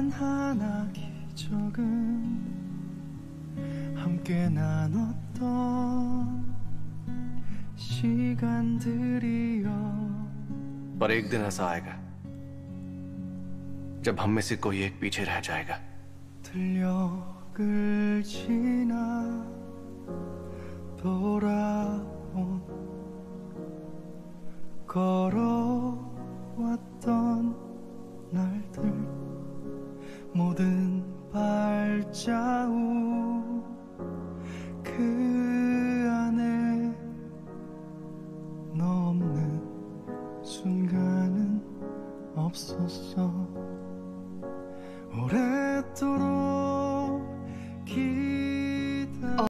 하나 기적은 함께 나눴던 시간들이여. पर एक दिन ऐसा आएगा जब हम में से कोई एक पीछे रह जाएगा. 들녘을 지나 돌아온 걸어왔던 날들 모든 발자국 그 안에 너 없는 순간은 없었어.